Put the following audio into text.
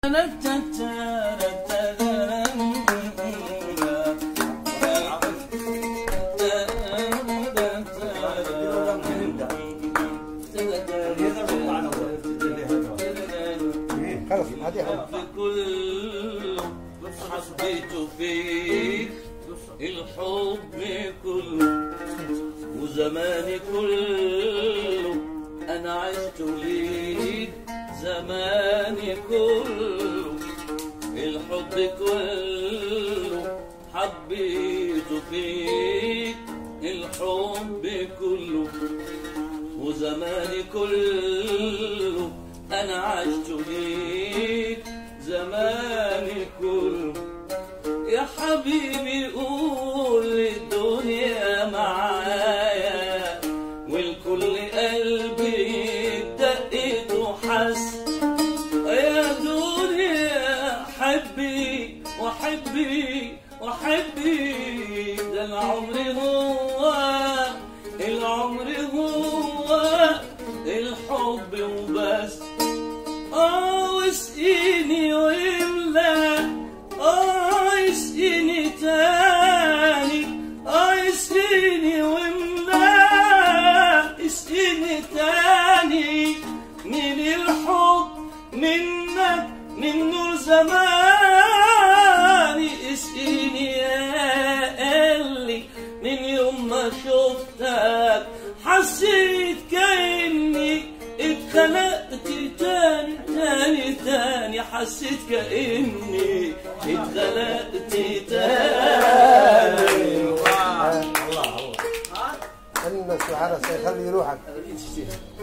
خلاص هذه كله حبيت فيك الحب كله وزماني كله انا عشت ليك زماني كله الحب كله حبيت فيك الحب كله وزماني كله أنا عشت ليك زماني كله يا حبيبي قول الدنيا معايا والكل قلبي دقت وحس يا دنيا حبي وحبي وحبي ده العمر هو الحب وبس واسقيني واملا اسقيني تاني اسقيني واملا اسقيني تاني من الحب منك من نور زماني اسقيني يا قلبي من يوم ما شفتك حسيت كأني اتخلقت تاني حسيت كأني اتخلقت تاني. الله الله. الناس العرس يخلي روحك.